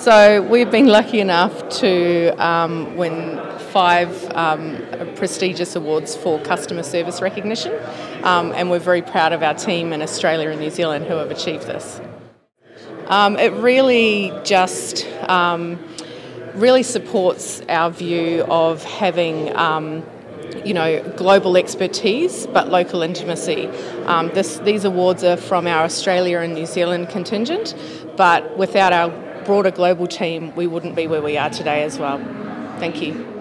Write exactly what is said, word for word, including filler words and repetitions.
So we've been lucky enough to um, win five um, prestigious awards for customer service recognition, um, and we're very proud of our team in Australia and New Zealand who have achieved this. Um, it really just um, really supports our view of having um, you know, global expertise but local intimacy. Um, this, these awards are from our Australia and New Zealand contingent, but without our broader global team we wouldn't be where we are today as well. Thank you.